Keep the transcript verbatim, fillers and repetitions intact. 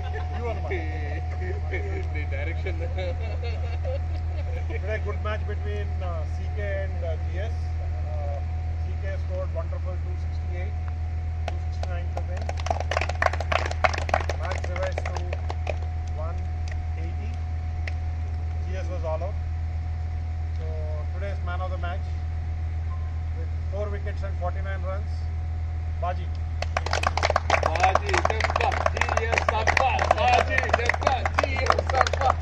You won the match. The direction. Today, good match between uh, C K and uh, G S. Uh, C K scored wonderful two sixty-eight, two sixty-nine to win. Match revised to one eighty. G S was all out. So today's man of the match with four wickets and forty-nine runs, Baazee. Baazee, G S Sabba, Baazee, G S Sabba.